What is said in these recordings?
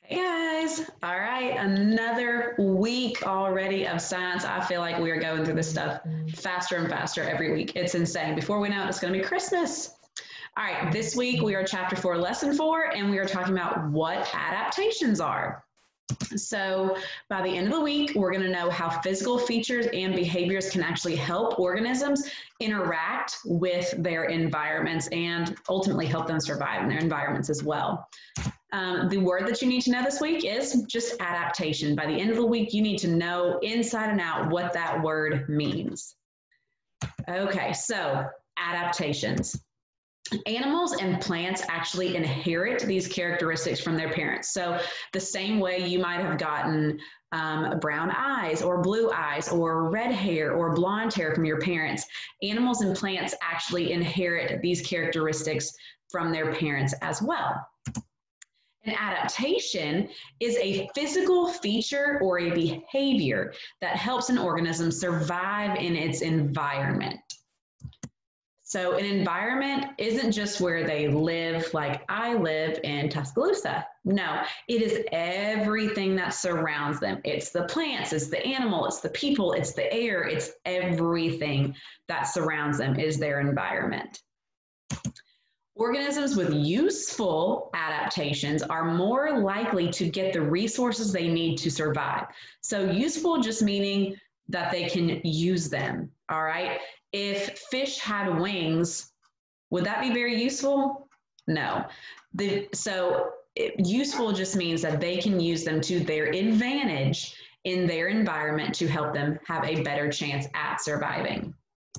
Hey guys, all right, another week already of science. I feel like we are going through this stuff faster and faster every week. It's insane. Before we know it, it's going to be Christmas. All right, this week we are chapter 4, lesson 4, and we are talking about what adaptations are. So by the end of the week, we're going to know how physical features and behaviors can actually help organisms interact with their environments and ultimately help them survive in their environments as well. The word that you need to know this week is just adaptation. By the end of the week, you need to know inside and out what that word means. Okay, so adaptations. Animals and plants actually inherit these characteristics from their parents. So the same way you might have gotten brown eyes or blue eyes or red hair or blonde hair from your parents, animals and plants actually inherit these characteristics from their parents as well. An adaptation is a physical feature or a behavior that helps an organism survive in its environment. So an environment isn't just where they live, like I live in Tuscaloosa. No, it is everything that surrounds them. It's the plants, it's the animal, it's the people, it's the air, it's everything that surrounds them is their environment. Organisms with useful adaptations are more likely to get the resources they need to survive. So useful just meaning that they can use them, all right? If fish had wings, would that be very useful? No. Useful just means that they can use them to their advantage in their environment to help them have a better chance at surviving.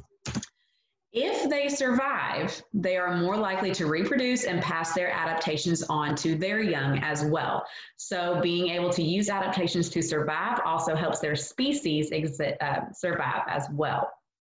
If they survive, they are more likely to reproduce and pass their adaptations on to their young as well. So being able to use adaptations to survive also helps their species survive as well.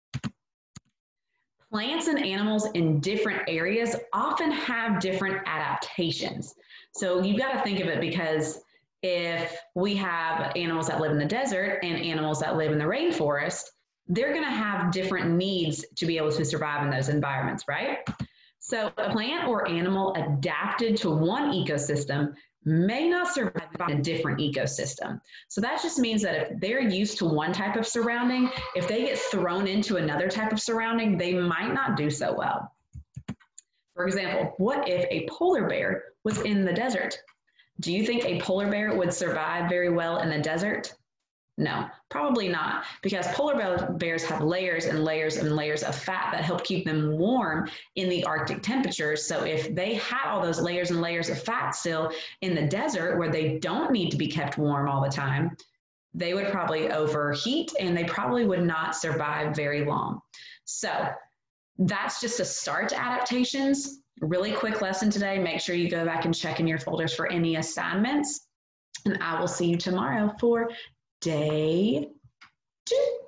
Plants and animals in different areas often have different adaptations. So you've got to think of it, because if we have animals that live in the desert and animals that live in the rainforest, they're going to have different needs to be able to survive in those environments, right? So a plant or animal adapted to one ecosystem may not survive in a different ecosystem. So that just means that if they're used to one type of surrounding, if they get thrown into another type of surrounding, they might not do so well. For example, what if a polar bear was in the desert? Do you think a polar bear would survive very well in the desert? No, probably not, because polar bears have layers and layers and layers of fat that help keep them warm in the Arctic temperatures. So if they had all those layers and layers of fat still in the desert where they don't need to be kept warm all the time, they would probably overheat and they probably would not survive very long. So that's just a start to adaptations. Really quick lesson today. Make sure you go back and check in your folders for any assignments. And I will see you tomorrow for Day 2.